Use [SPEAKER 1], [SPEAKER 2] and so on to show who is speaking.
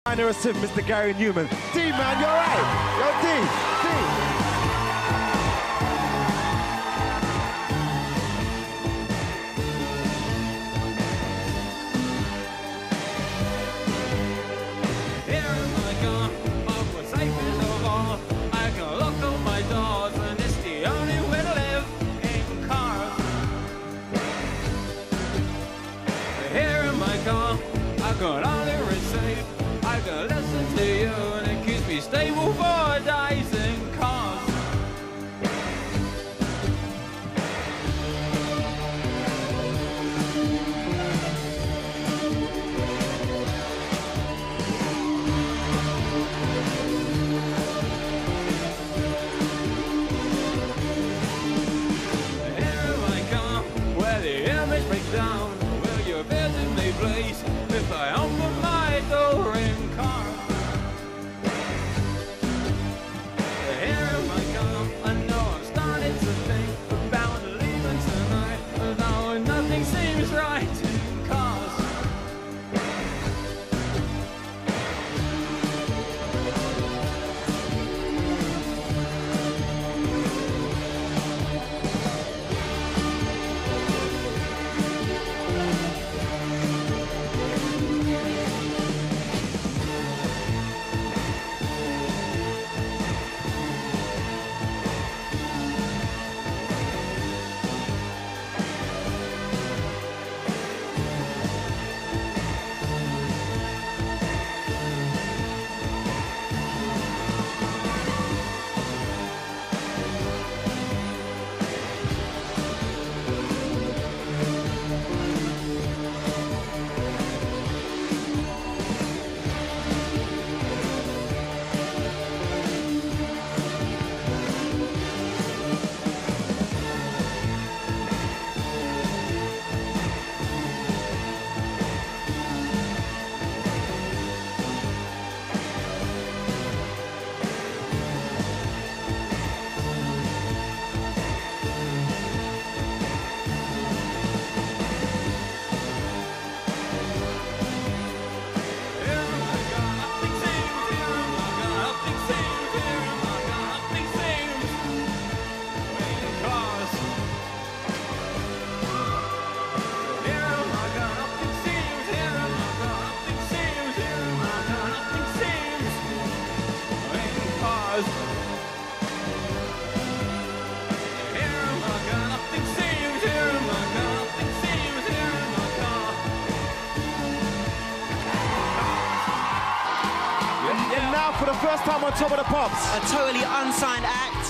[SPEAKER 1] Minor assist, Mr. Gary Newman. D, man, you're right. Yo, D.
[SPEAKER 2] I can only receive, I can listen to you, and it keeps me stable for days in cars. Here I come, where the image breaks down. Will you visit me, please? If I open my door in car. Here I come, I know I'm starting to think about leaving tonight, though nothing seems right in cars.
[SPEAKER 1] And now for the first time on Top of the Pops.
[SPEAKER 3] A totally unsigned act.